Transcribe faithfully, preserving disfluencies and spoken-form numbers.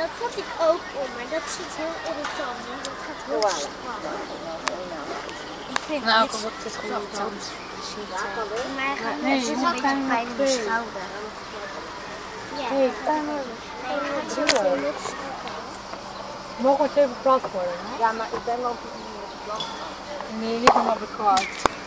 dat had ik ook om, maar dat zit heel irritant. Want dat gaat heel strak. Ik vind nou, dit het is goed zitten. Maar Nee, nee, het je is een mag beetje hem pijn in de twee. schouder. Ja. Hey, kan er Nee, het gaat zo veel nog strakker. mogen het even plat worden, hè? Ja, maar ik ben wel op de plat. Nee, niet helemaal bekwaad.